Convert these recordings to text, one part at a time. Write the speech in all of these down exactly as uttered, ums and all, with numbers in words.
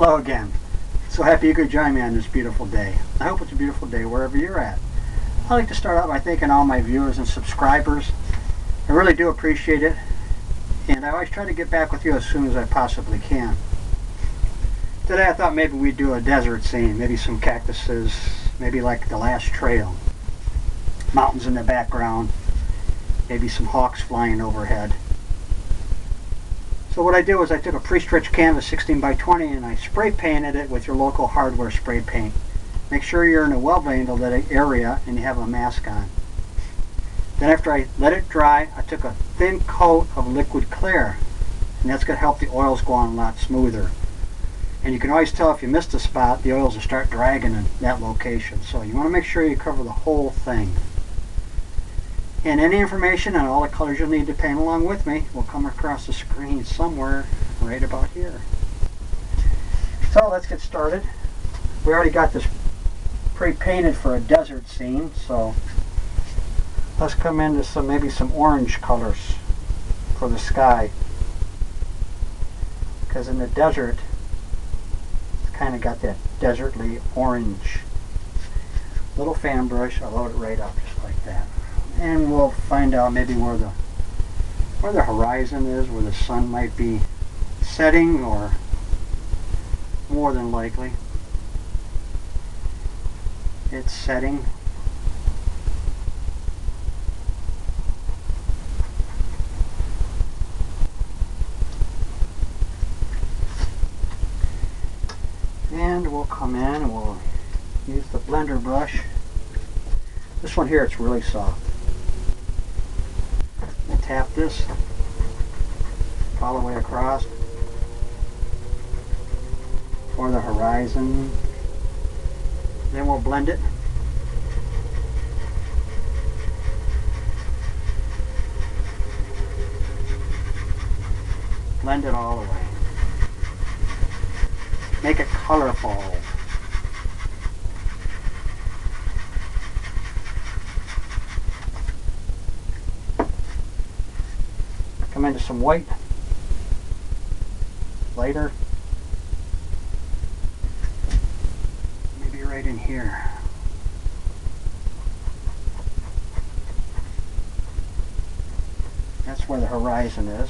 Hello again. So happy you could join me on this beautiful day. I hope it's a beautiful day wherever you're at. I'd like to start out by thanking all my viewers and subscribers. I really do appreciate it, and I always try to get back with you as soon as I possibly can. Today I thought maybe we'd do a desert scene, maybe some cactuses, maybe like the last trail. Mountains in the background, maybe some hawks flying overhead. So what I did was I took a pre-stretched canvas sixteen by twenty and I spray painted it with your local hardware spray paint. Make sure you're in a well-veined area and you have a mask on. Then after I let it dry, I took a thin coat of liquid clear, and that's going to help the oils go on a lot smoother. And you can always tell if you missed a spot, the oils will start dragging in that location. So you want to make sure you cover the whole thing. And any information on all the colors you'll need to paint along with me will come across the screen somewhere right about here. So let's get started. We already got this pre-painted for a desert scene, so let's come into some maybe some orange colors for the sky. Because in the desert, it's kind of got that desertly orange. Little fan brush, I'll load it right up just like that. And we'll find out maybe where the where the horizon is, where the sun might be setting, or more than likely it's setting. And we'll come in and we'll use the blender brush. This one here, it's really soft. We'll tap this all the way across for the horizon. Then we'll blend it. Blend it all the way. Make it colorful. Come into some white, lighter, maybe right in here. That's where the horizon is.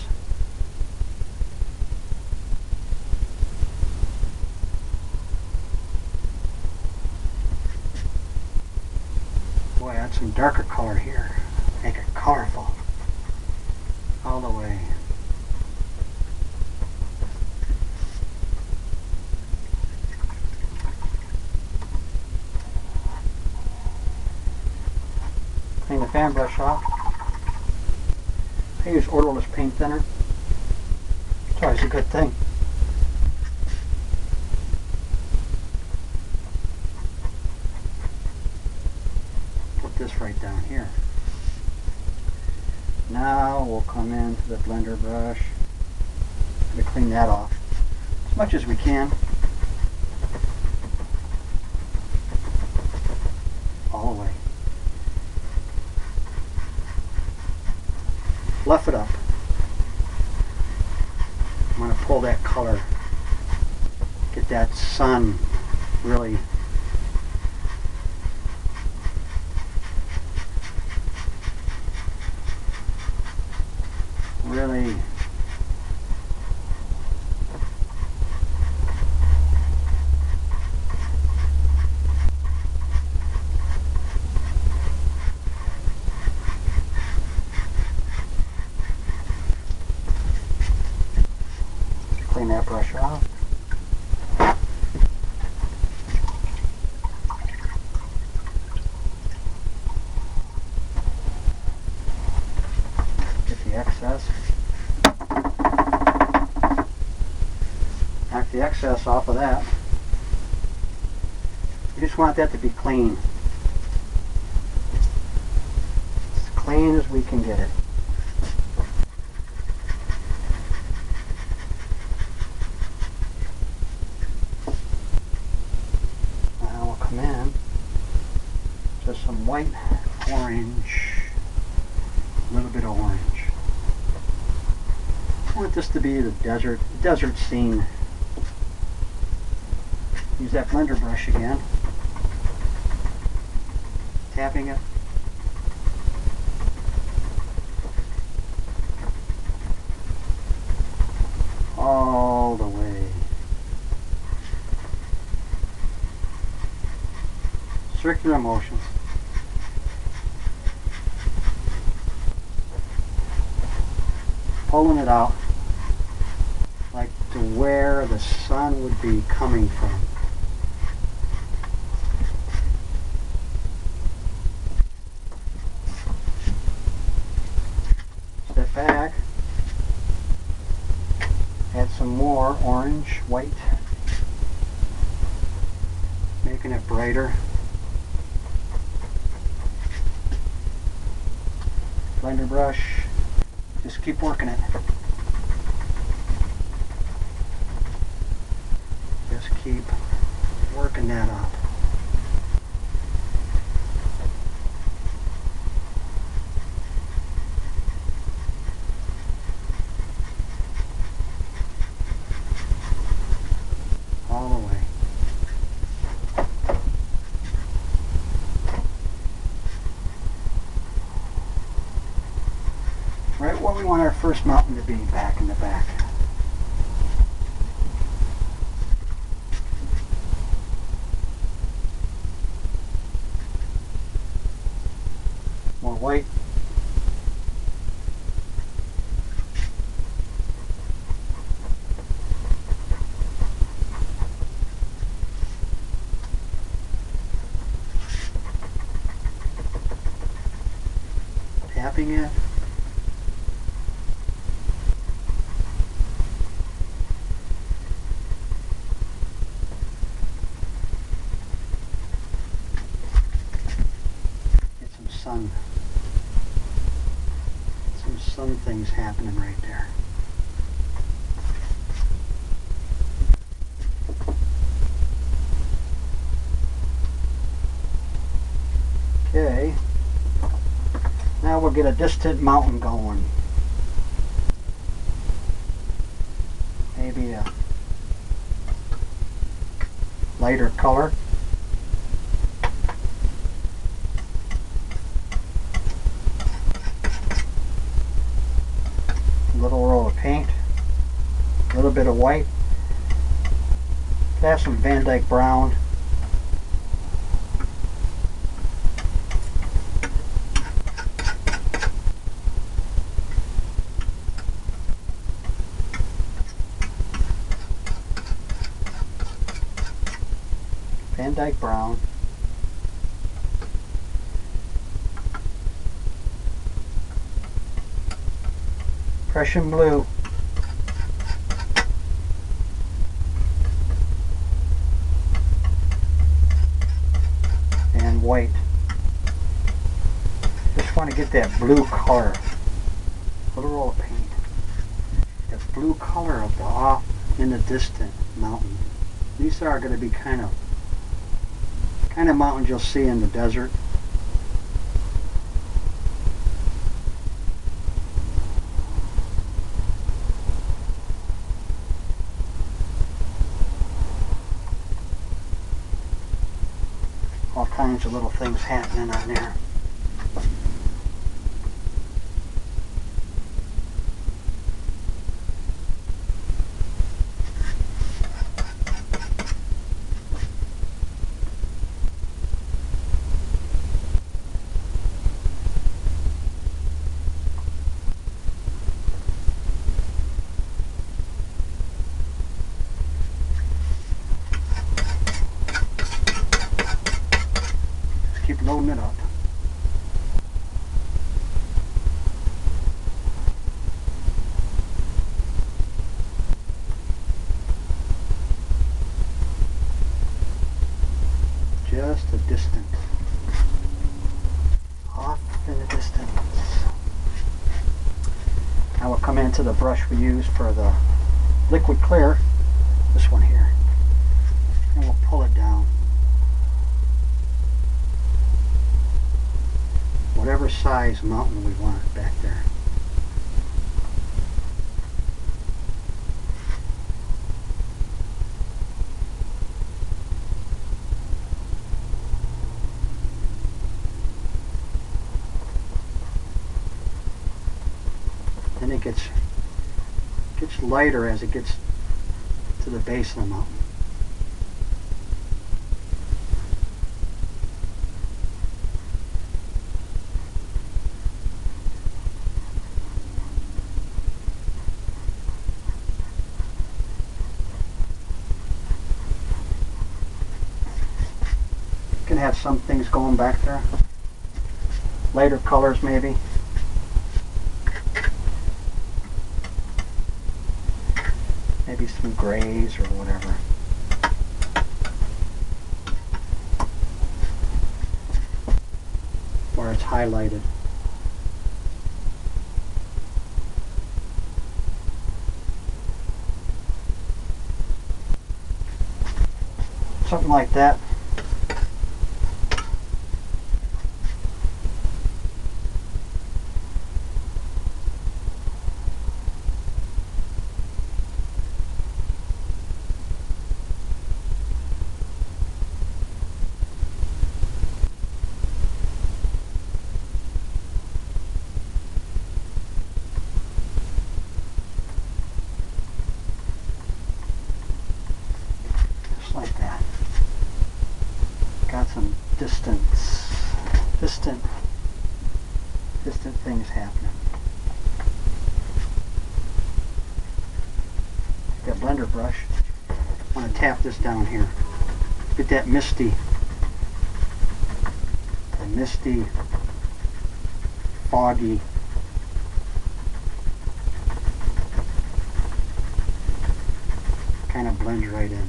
Boy, add some darker color here. Make it colorful. All the way. Clean the fan brush off. I use odorless paint thinner. It's always a good thing. Put this right down here. Now we'll come into the blender brush to clean that off as much as we can. All the way. Fluff it up. I'm going to pull that color. Get that sun really really clean that brush off. Get the excess. Knock the excess off of that. You just want that to be clean. As clean as we can get it. Now we'll come in to some white, orange, a little bit of orange. I want this to be the desert desert scene. Use that blender brush again. Tapping it. All the way. Circular motions. Pulling it out like to where the sun would be coming from. Step back. Add some more orange, white, making it brighter. Blender brush, just keep working it. Just keep working that up. All the way. Right where we want our first mountain to be, back in the back. More white. Tapping it. Get some sun. Some sun things happening right there. Okay. Now we'll get a distant mountain going. Maybe a lighter color. A little roll of paint. A little bit of white. Have some Van Dyke brown. Van Dyke brown. Prussian blue. And white. Just want to get that blue color. A little roll of paint. That blue color of the off in the distant mountain. These are going to be kind of kind of mountains you'll see in the desert. All kinds of little things happening on there. Keep loading it up. Just a distance. Off in the distance. Now we'll come into the brush we use for the liquid clear. This one here. And we'll pull it down. Whatever size mountain we want back there. gets gets lighter as it gets to the base of the mountain. Can have some things going back there. Lighter colors maybe. Maybe some grays or whatever. Where it's highlighted. Something like that. Like that. Got some distance, distant, distant things happening. Got a blender brush. I want to tap this down here. Get that misty, the misty, foggy. Kind of blends right in.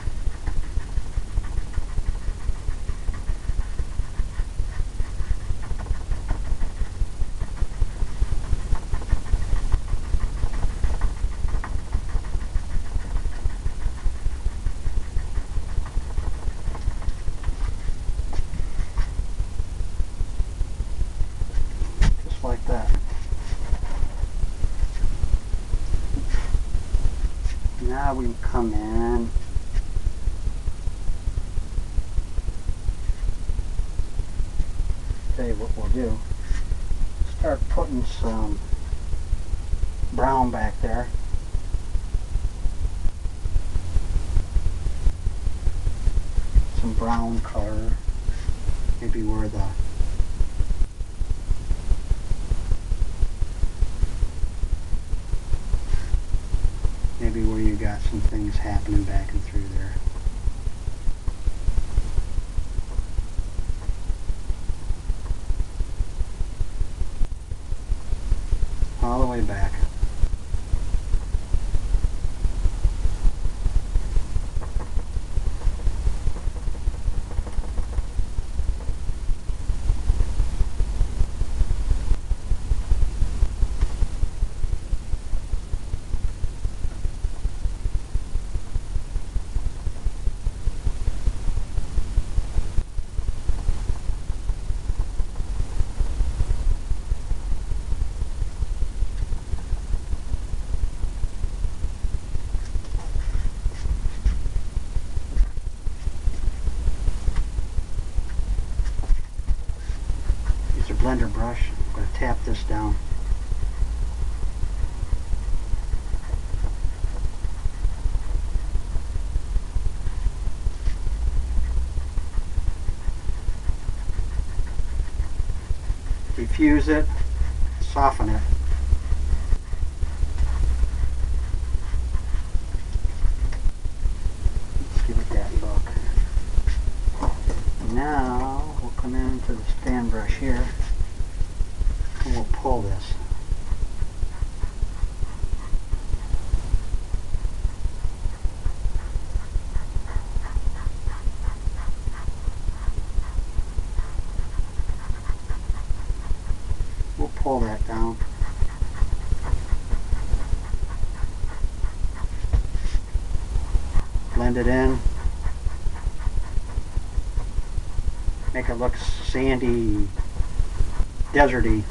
Like that. Now we come in. Tell you what we'll do. Start putting some brown back there. Some brown color. Maybe where the Maybe where you got some things happening back and through there. All the way back. Blender brush. I'm going to tap this down. Diffuse it, soften it. Let's give it that look. Now we'll come into the stand brush here. And we'll pull this. We'll pull that down. Blend it in. Make it look sandy, deserty.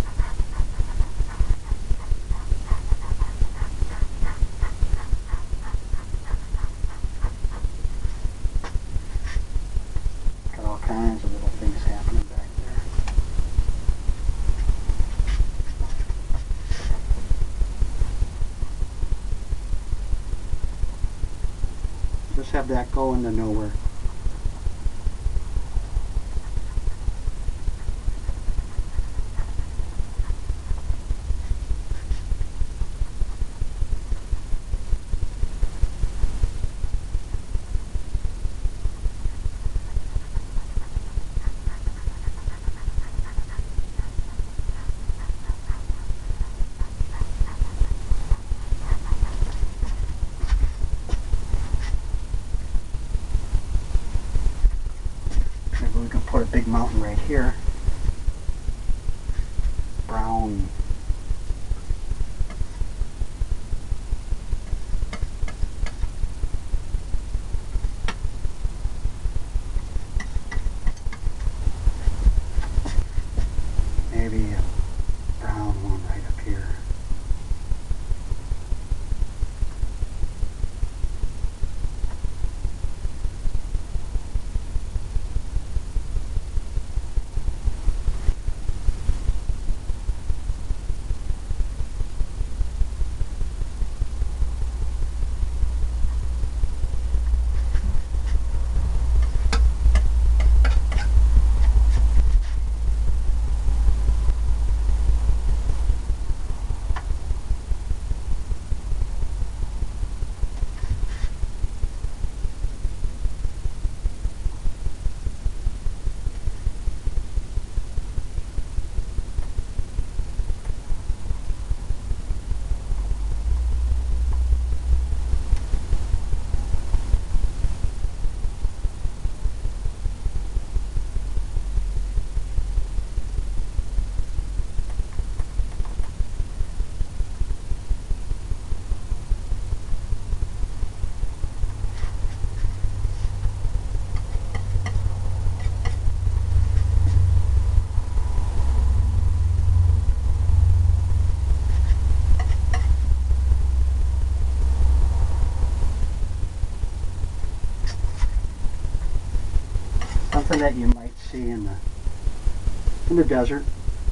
Kinds of little things happening back there. just have that go into nowhere. Maybe we can put a big mountain right here. Brown. Maybe a brown one right up here. Something that you might see in the in the desert.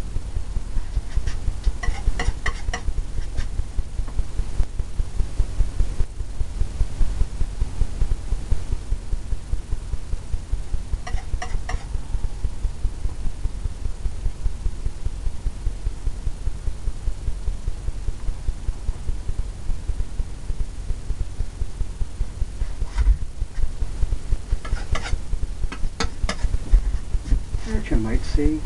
That you might see.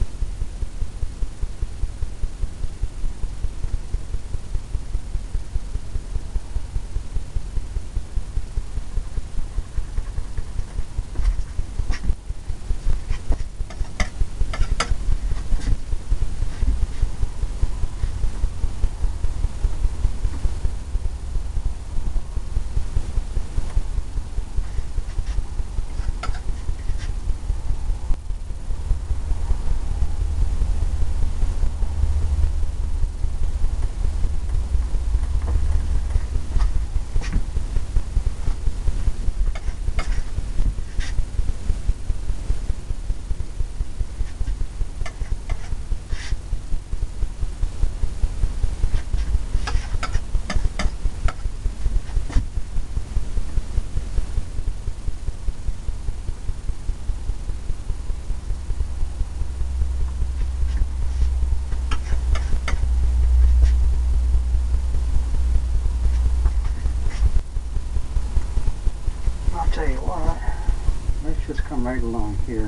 I'll tell you what, let's just come right along here.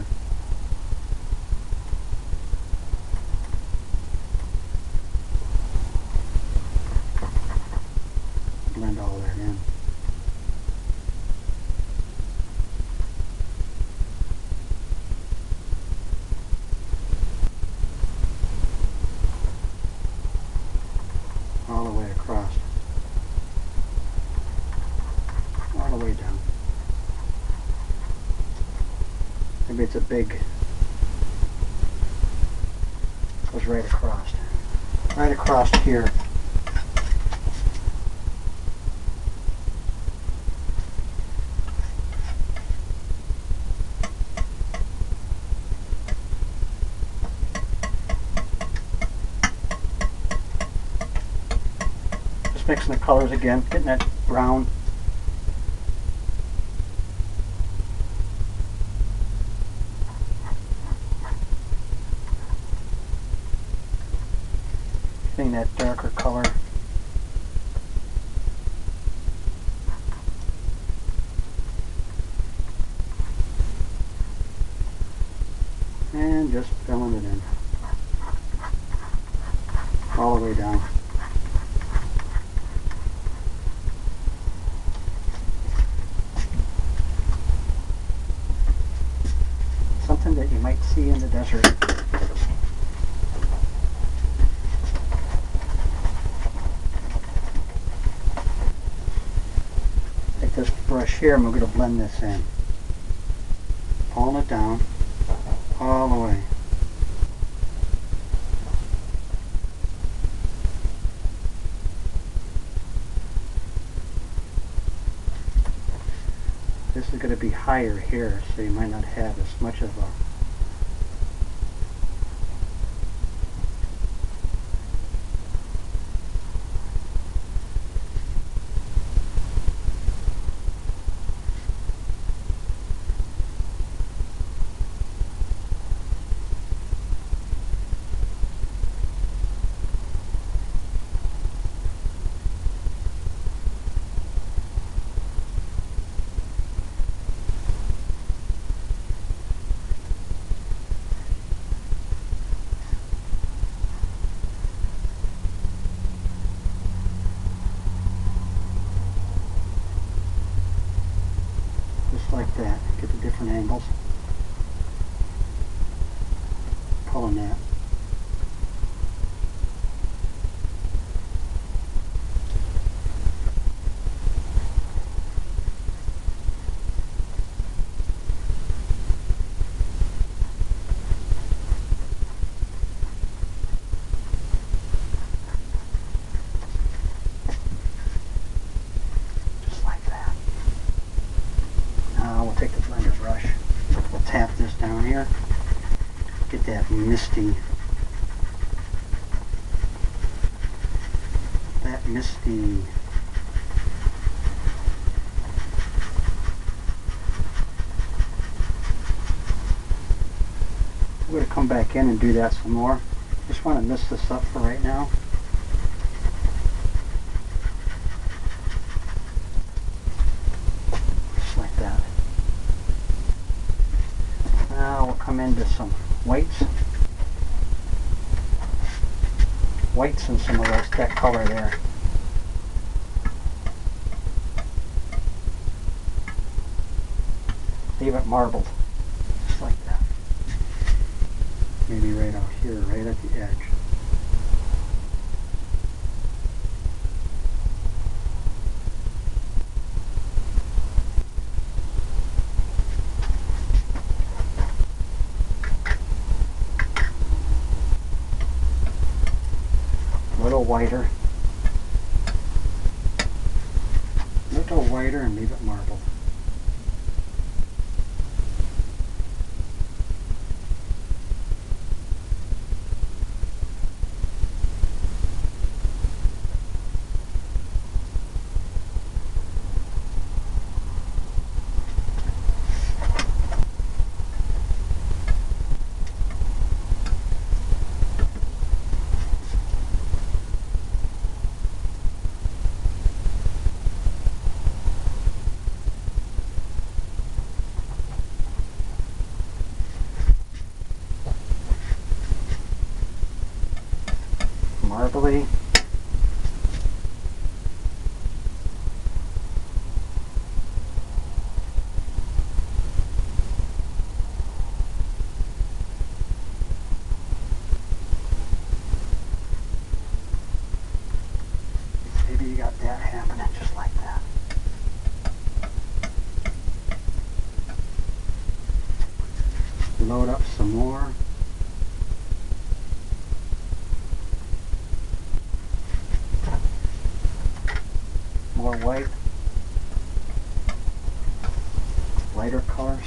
Blend all that in. All the way across. All the way down. Maybe it's a big, goes right across. Right across here. Just mixing the colors again, getting that brown. getting that darker color. And just filling it in all the way down. Something that you might see in the desert. Take this brush here and we're going to blend this in. Pulling it down all the way. This is going to be higher here, so you might not have as much of a like that. Get the different angles. Pulling that. Take the blender brush, we'll tap this down here, get that misty, that misty, we're going to come back in and do that some more. Just want to mist this up for right now. Just like that. Now we'll come into some whites. Whites and some of those, that color there. Leave it marbled. Just like that. Maybe right out here, right at the edge. Little whiter, little whiter, and leave it marbled. Marbly. Maybe you got that happening just like that. Load up some more. More white, lighter colors.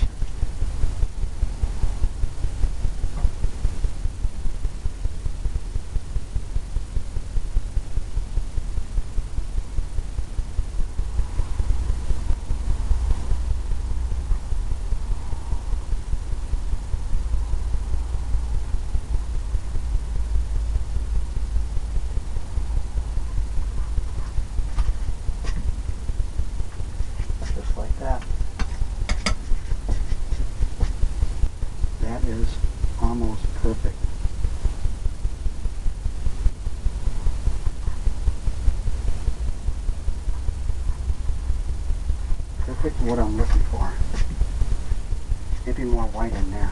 what I'm looking for. Maybe more white in there.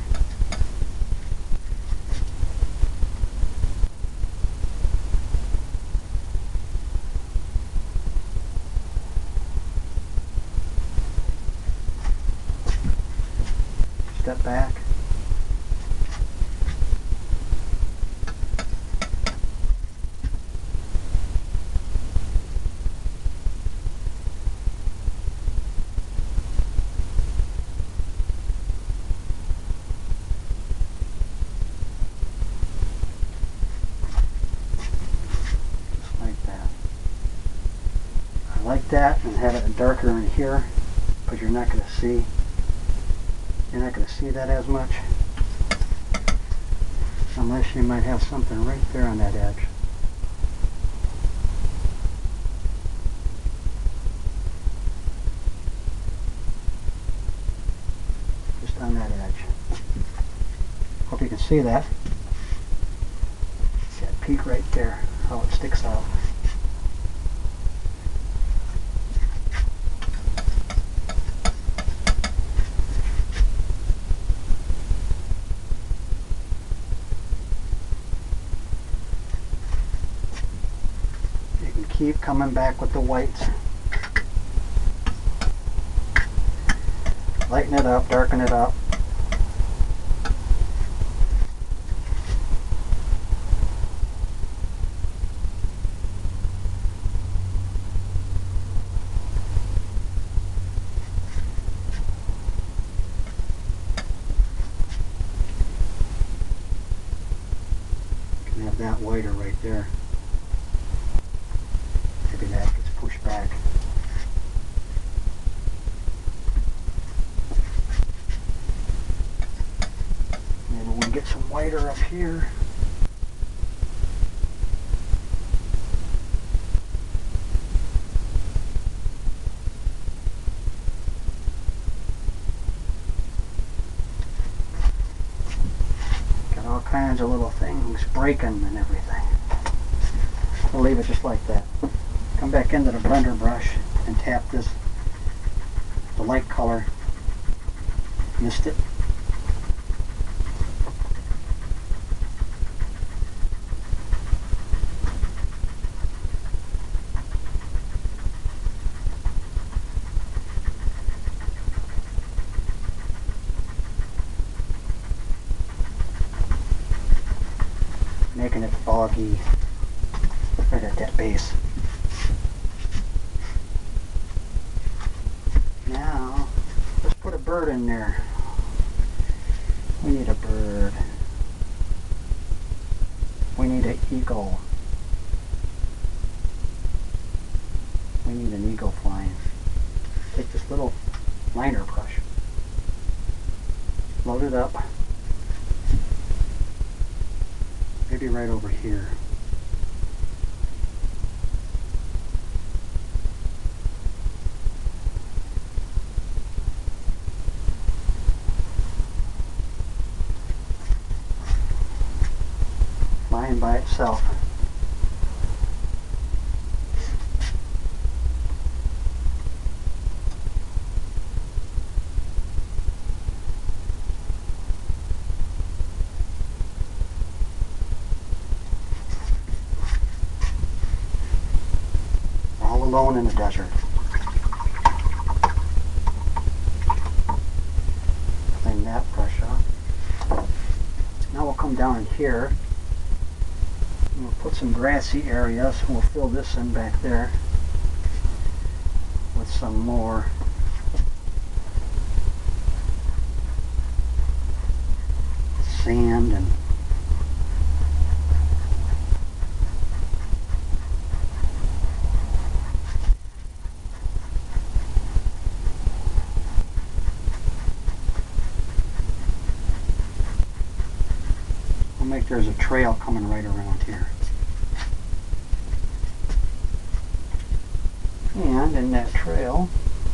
Step back. Like that, and have it darker in here, but you're not going to see you're not going to see that as much unless you might have something right there on that edge. Just on that edge. Hope you can see that. See that peak right there, how it sticks out. Keep coming back with the whites. Lighten it up, darken it up. You can have that whiter right there. Maybe that gets pushed back. Maybe we'll get some whiter up here. Got all kinds of little things breaking and everything. We'll leave it just like that. Come back into the blender brush and tap this, the light color. Missed it. Making it foggy right at that base. Now, let's put a bird in there. We need a bird. We need an eagle. We need an eagle flying. Take this little liner brush. Load it up. Maybe right over here. Flying by itself. All alone in the desert. Clean that brush off. Now we'll come down in here. We'll put some grassy areas. We'll fill this in back there with some more sand and we'll make there's a trail coming right around here. And in that trail,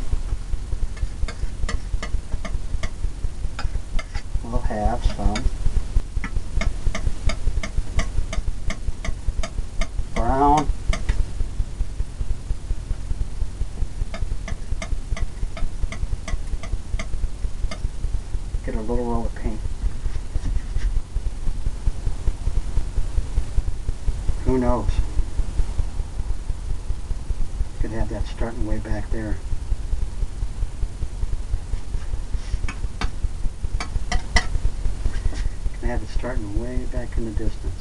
we'll have some brown get a little roll of paint. Who knows? Could have that starting way back there. Can have it starting way back in the distance.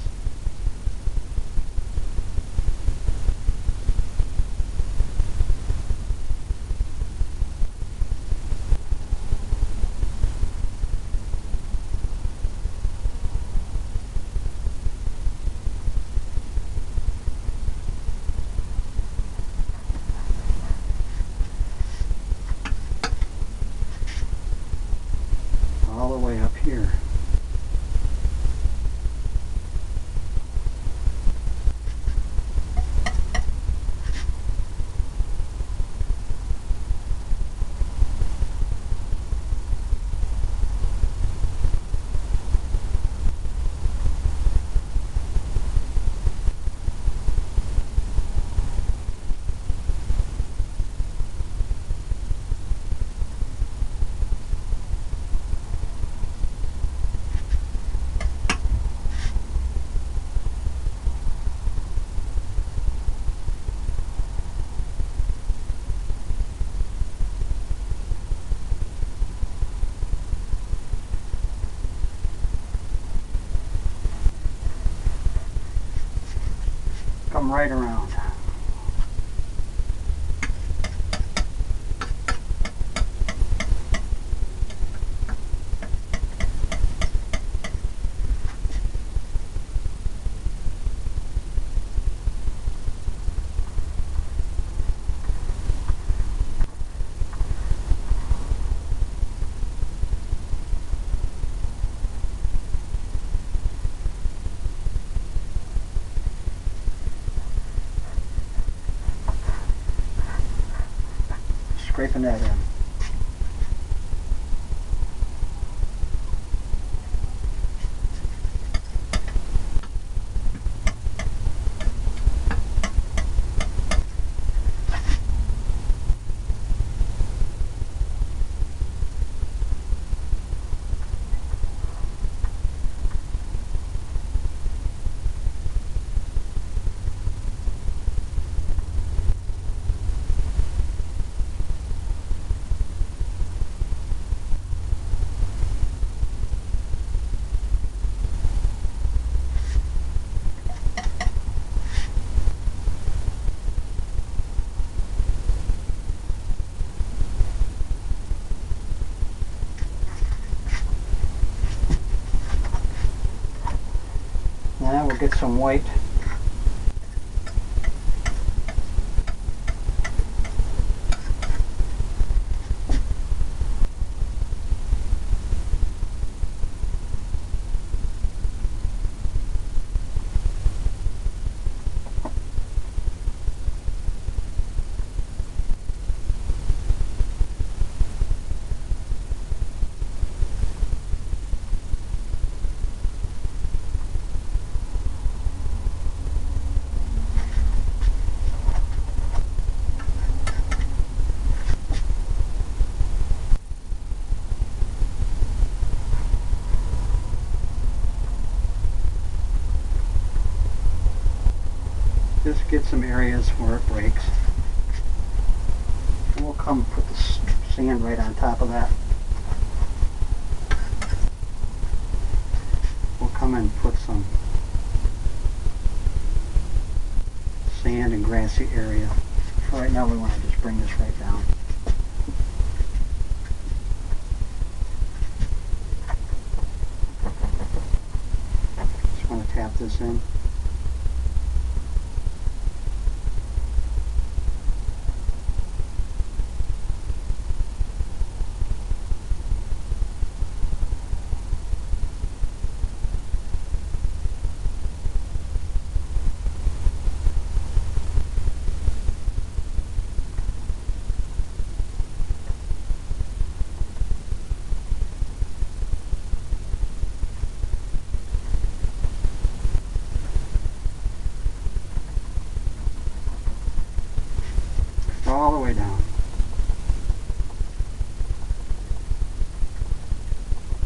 All the way up here. Come right around. Scraping that in. Now we'll get some white. Just get some areas where it breaks. And we'll come put the sand right on top of that. We'll come and put some sand and grassy area. For right now we want to just bring this right down. Just want to tap this in. All the way down.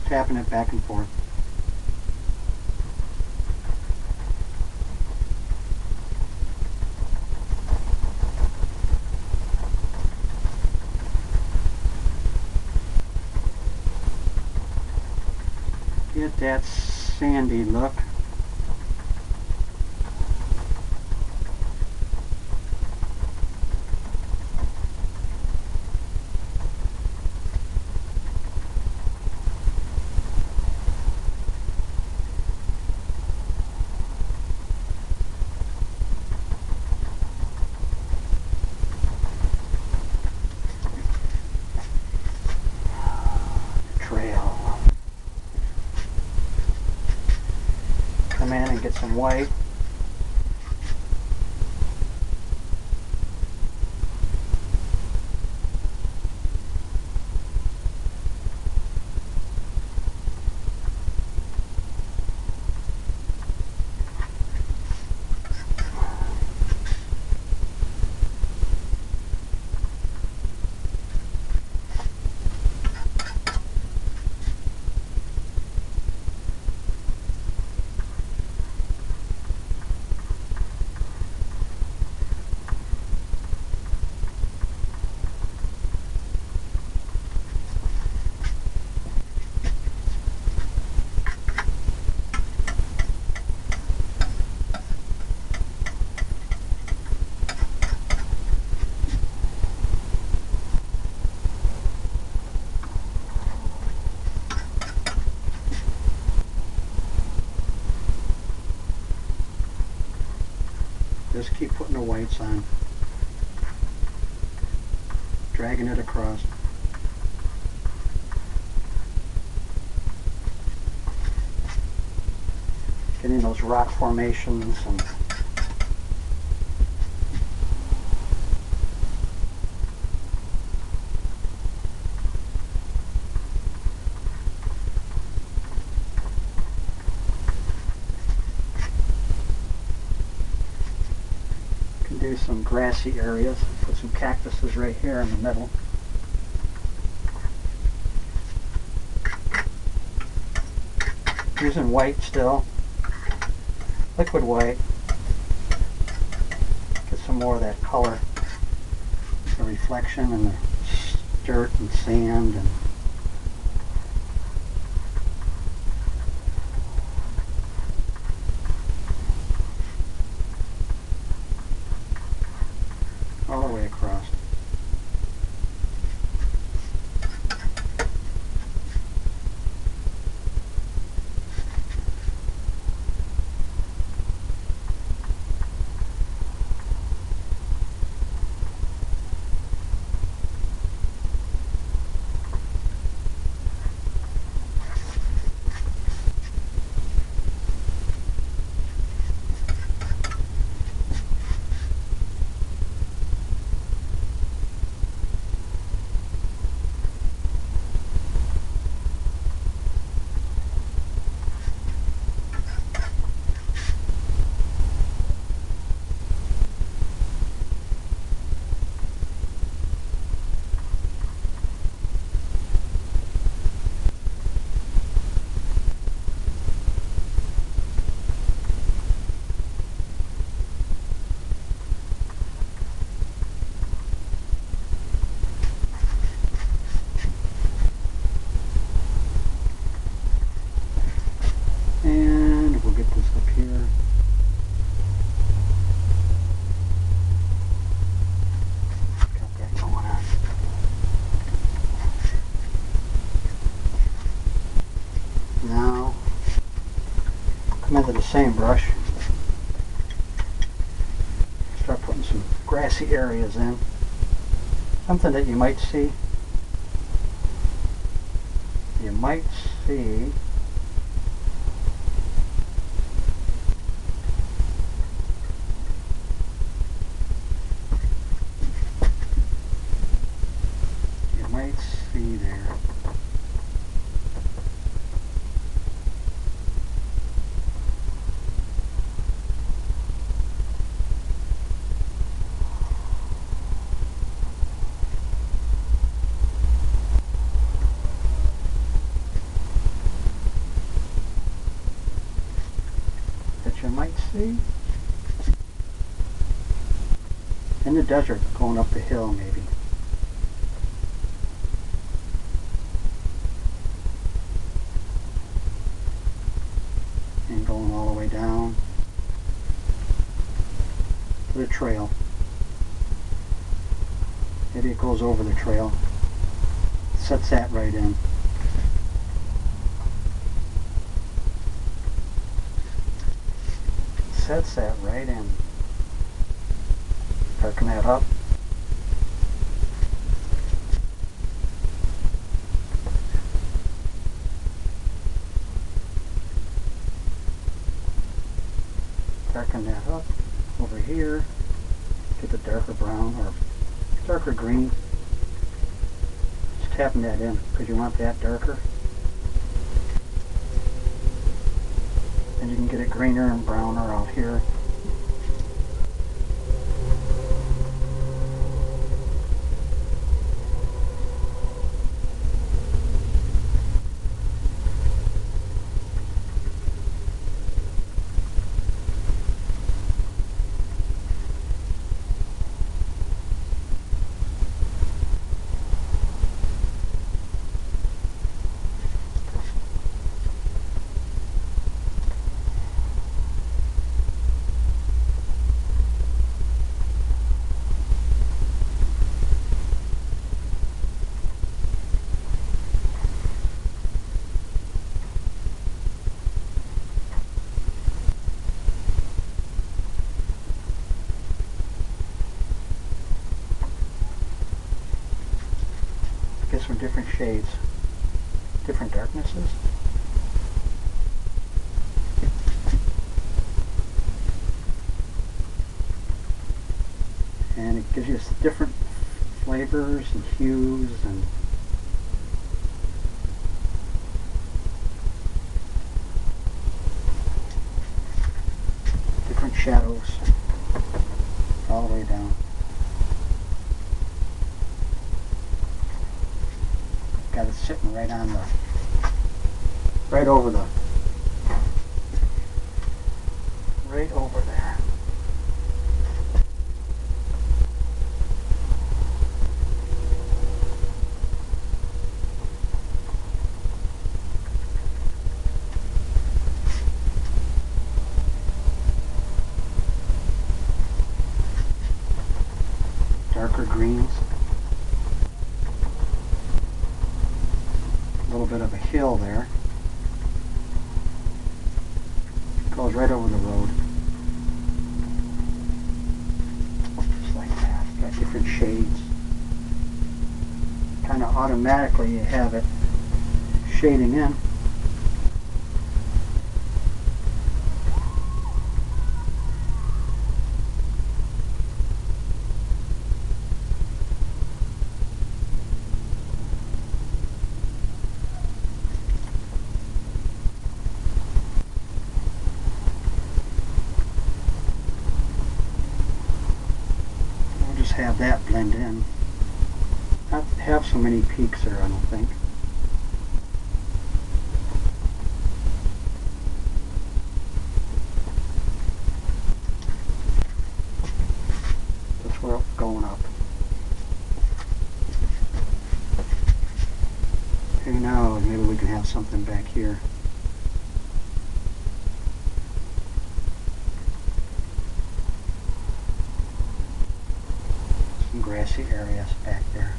tapping it back and forth. Get that sandy look. Come in and get some white. Just keep putting the whites on, dragging it across. Getting those rock formations and do some grassy areas. Put some cactuses right here in the middle. Using white still, liquid white. Get some more of that color, the reflection and the dirt and sand and all the way across. And we'll get this up here. Got that going on. Now, come into the same brush. Start putting some grassy areas in. Something that you might see. You might see might see there. I might see. In the desert, going up the hill maybe. And going all the way down to the trail. Maybe it goes over the trail. Sets that right in. Sets that right in. Darken that up. Darken that up over here. Get the darker brown or darker green. Just tapping that in because you want that darker. And you can get it greener and browner out here. Get some different shades, different darknesses. And it gives you different flavors and hues and different shadows all the way down. Got it sitting right on the, right over the, right over there. Darker greens. A little bit of a hill there. Goes right over the road. Just like that. Got different shades. Kind of automatically you have it shading in. Have that blend in. Not have so many peaks there, I don't think. That's where it's going up. Who knows, maybe we can have something back here. Grassy areas back there.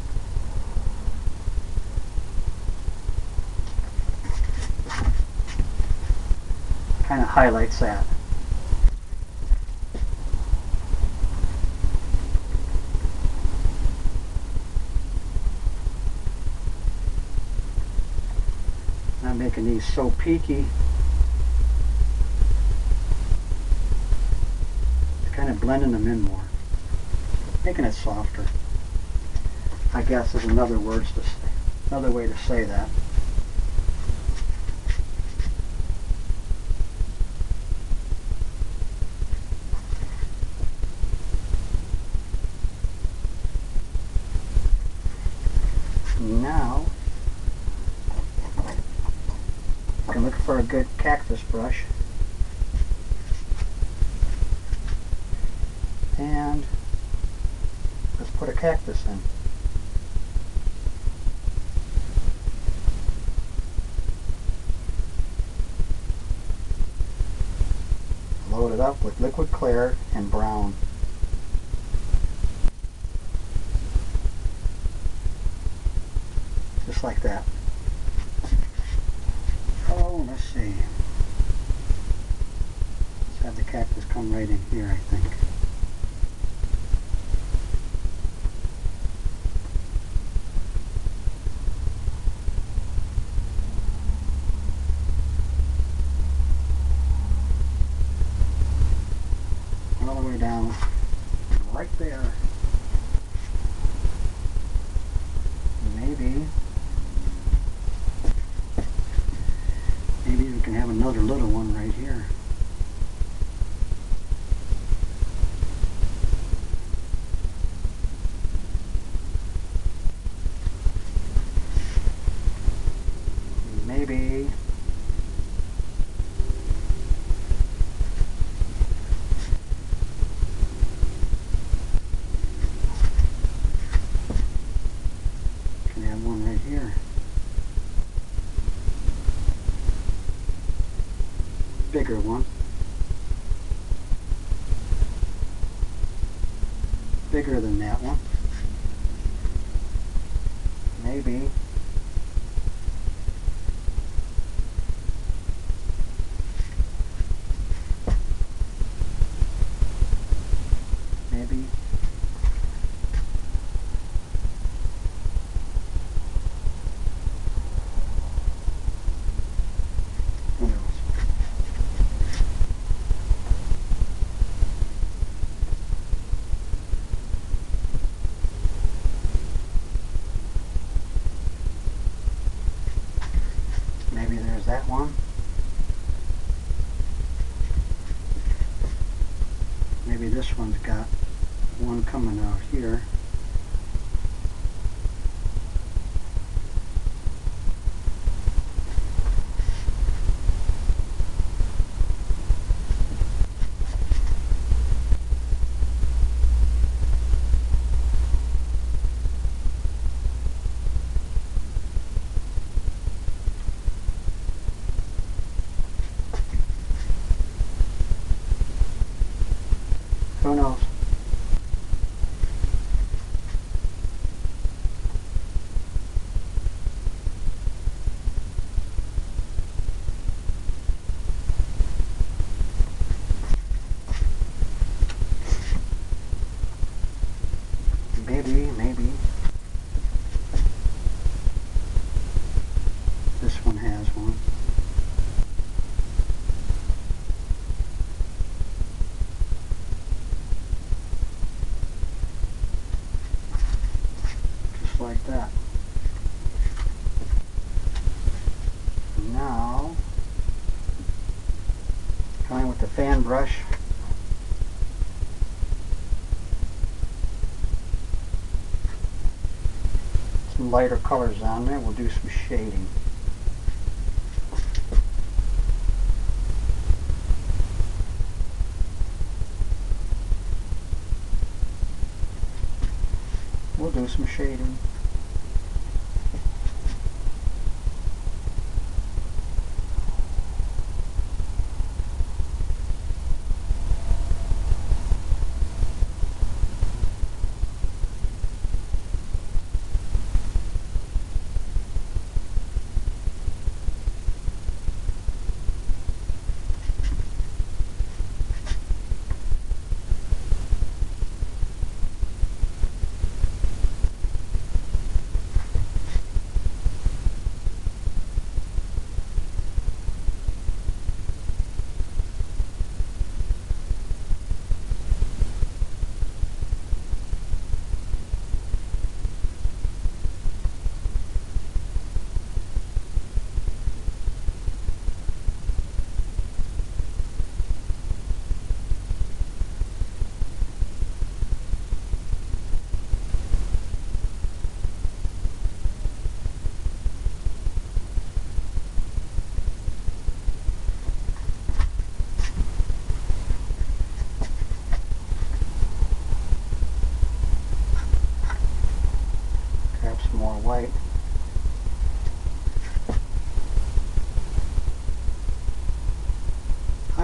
Kind of highlights that. Not making these so peaky. It's kind of blending them in more. Making it softer, I guess, is another words to say, another way to say that. Now, you can look for a good cactus brush. And let's put a cactus in. Load it up with liquid clear and brown. Just like that. Oh, let's see. Let's have the cactus come right in here, I think. All the way down, right there. Maybe, maybe we can have another little one right here. Maybe. Can have one right here. Bigger one. Bigger than that one. Maybe. Maybe. Who knows? Maybe there's that one. Maybe this one's got one coming out here. Who knows? Maybe, maybe. This one has one. Just like that. Now, coming with the fan brush. Some lighter colors on there. We'll do some shading. We'll do some shading.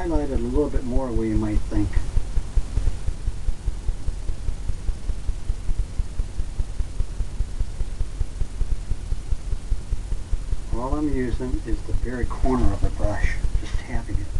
highlight it a little bit more where you might think. All I'm using is the very corner of the brush, just tapping it.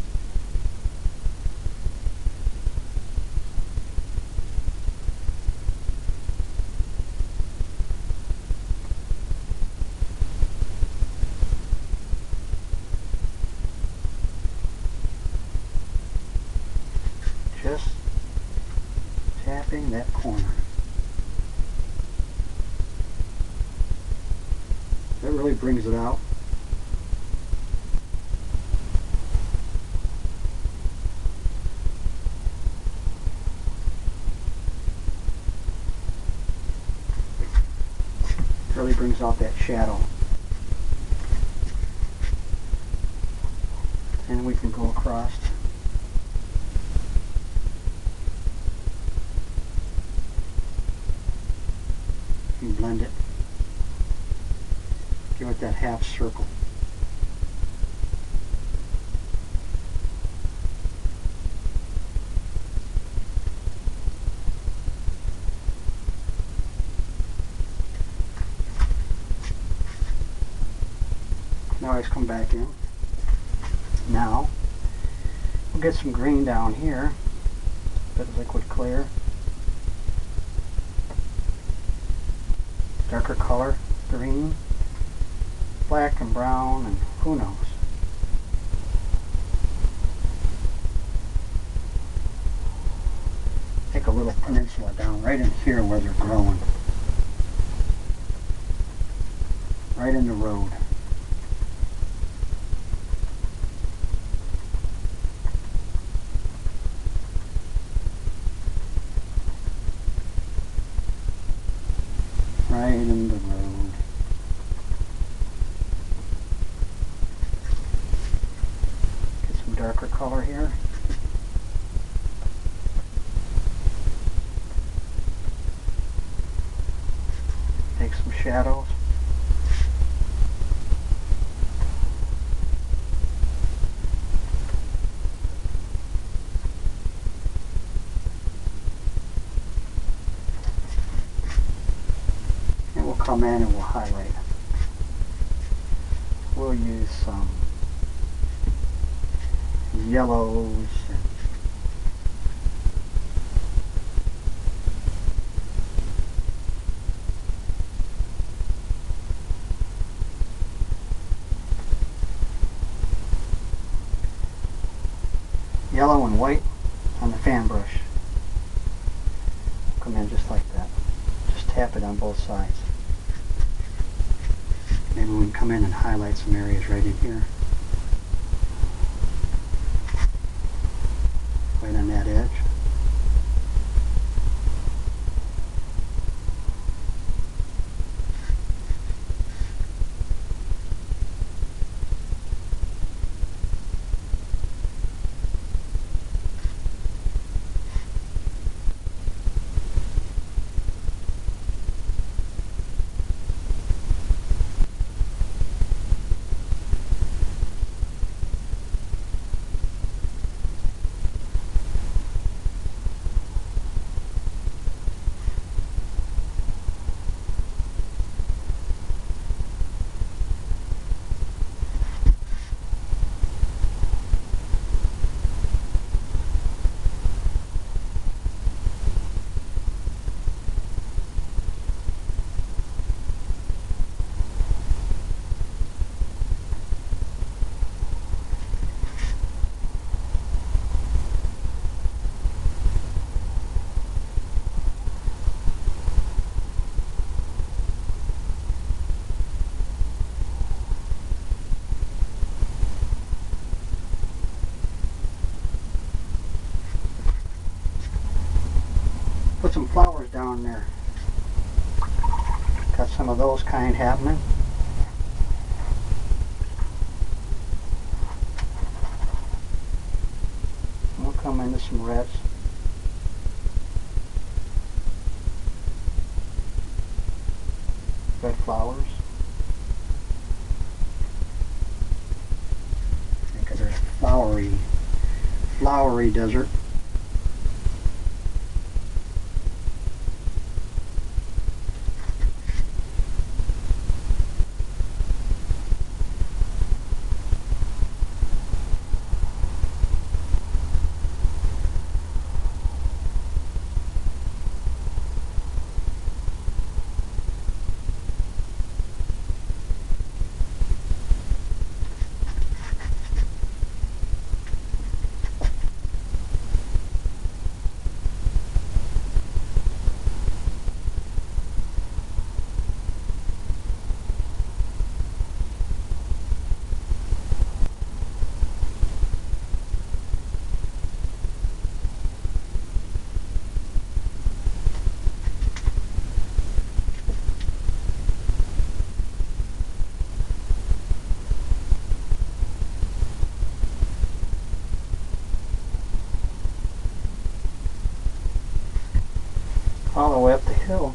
Just tapping that corner. That really brings it out. Really brings out that shadow. And we can go across. And blend it. Give it that half circle. Now I just come back in. Now we'll get some green down here. Bit of liquid clear. Darker color, green, black and brown, and who knows. Take a little peninsula down right in here where they're growing. Right in the road. Right in the road. Get some darker color here. Take some shadows. Come in and we'll highlight. We'll use some yellows and yellow and white on the fan brush. Come in just like that. Just tap it on both sides. Maybe we can come in and highlight some areas right in here. Right on that edge. Put some flowers down there. Got some of those kind happening. We'll come into some reds. Red flowers. Because there's flowery flowery desert. All the way up the hill.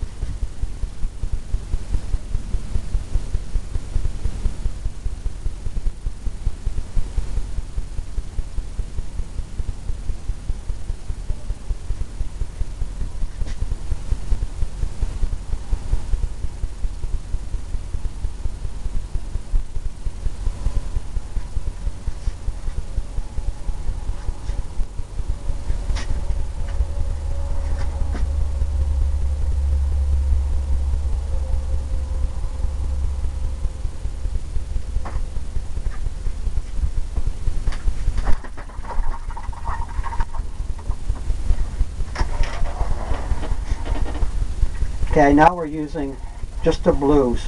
Okay, now we're using just the blues.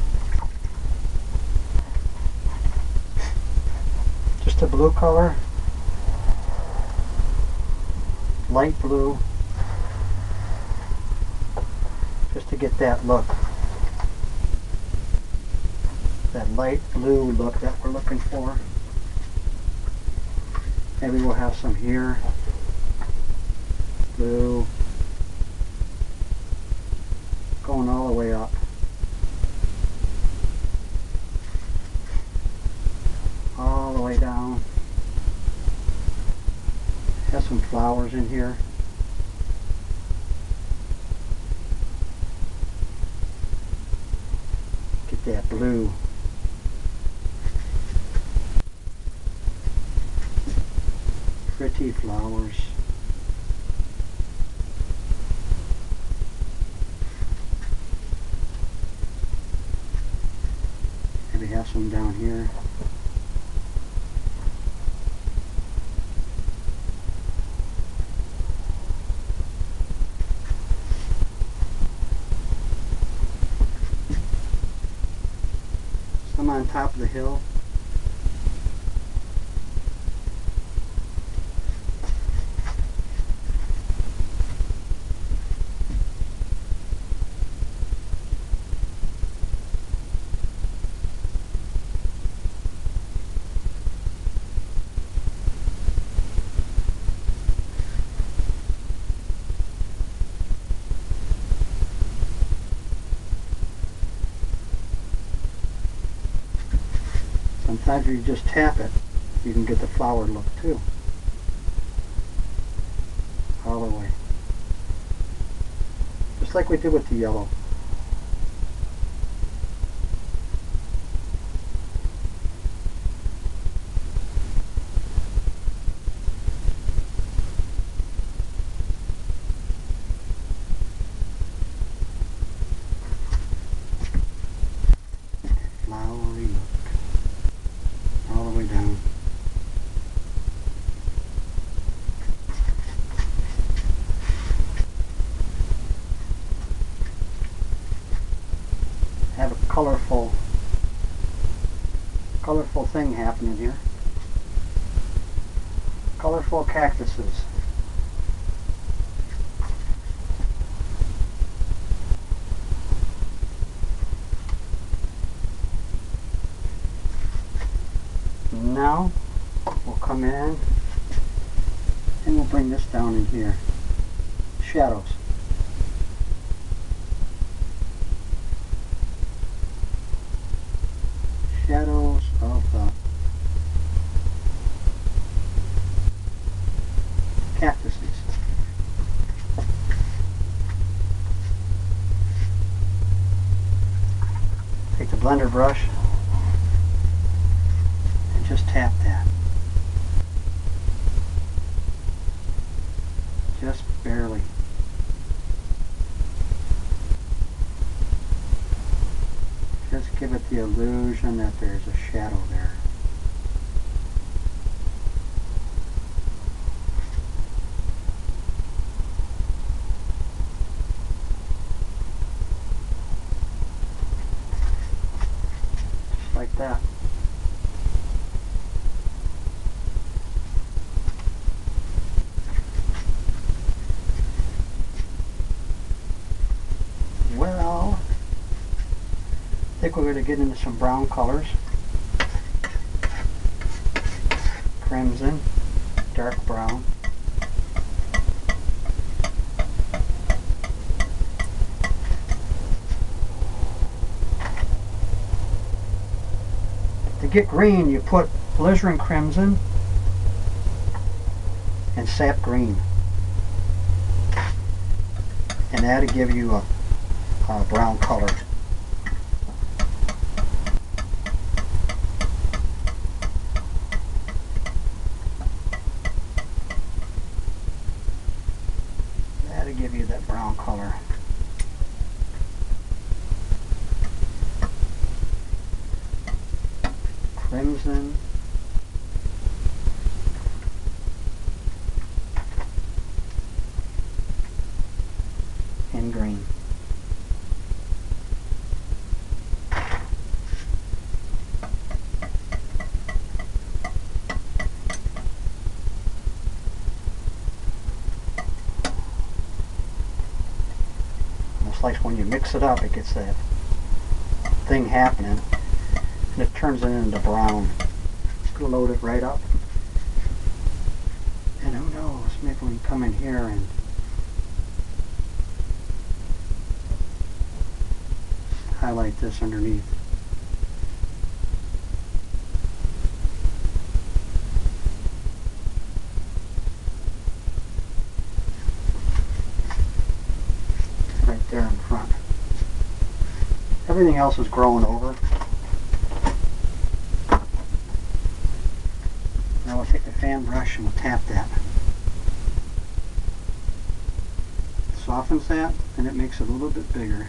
Just a blue color, light blue, just to get that look. That light blue look that we're looking for. Maybe we'll have some here. Blue. Going all the way up. All the way down. Have some flowers in here. Get that blue. Pretty flowers. Maybe have some down here. Some on top of the hill. Sometimes you just tap it, you can get the flowered look too. All the way. Just like we did with the yellow. Flowery look. All the way down. Have a colorful, colorful thing happening here. Colorful cactuses. Now we'll come in and we'll bring this down in here. Shadows. Shadows of the cactuses. Take the blender brush and just tap that. Just barely. Just give it the illusion that there's a shadow there. Just like that. Well, I think we're going to get into some brown colors. Crimson, dark brown. To get green, you put alizarin crimson and sap green. And that'll give you a, a brown color. That'll give you that brown color. Crimson. And green. Almost like when you mix it up, it gets that thing happening, and it turns it into brown. Just gonna load it right up, and who knows, maybe we can come in here and highlight this underneath. Right there in front. Everything else is growing over. Now we'll take the fan brush and we'll tap that. Softens that and it makes it a little bit bigger.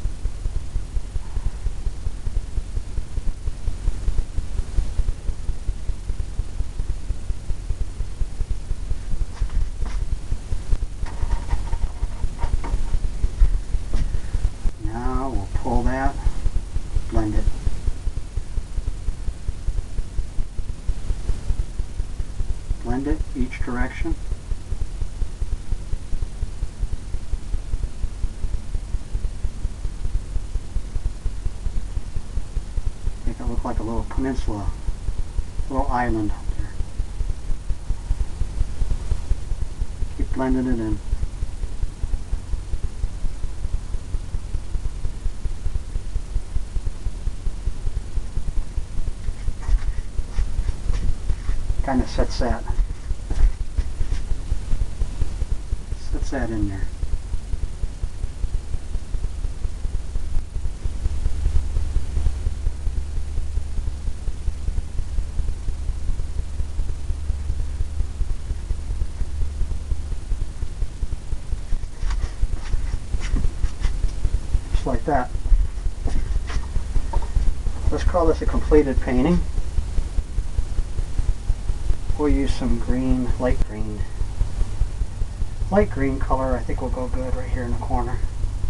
Now we'll pull that, blend it. Blend it each direction. Make it look like a little peninsula, a little island out there. Keep blending it in. Kind of sets that. Sets that in there. Just like that. Let's call this a completed painting. We'll use some green, light green. Light green color I think will go good right here in the corner.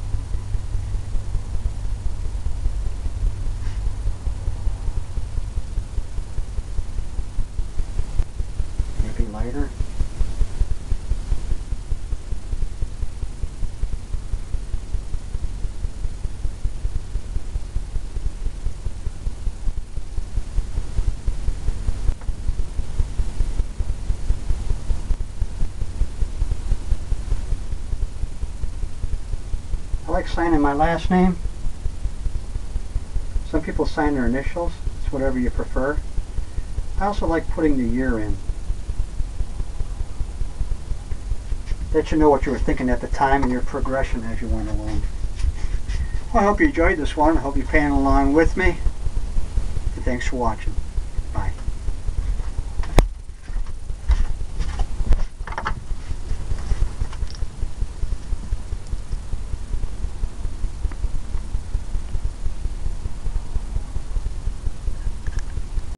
Maybe lighter. I like signing my last name. Some people sign their initials. It's whatever you prefer. I also like putting the year in. let you know what you were thinking at the time and your progression as you went along. Well, I hope you enjoyed this one. I hope you're playing along with me. And thanks for watching.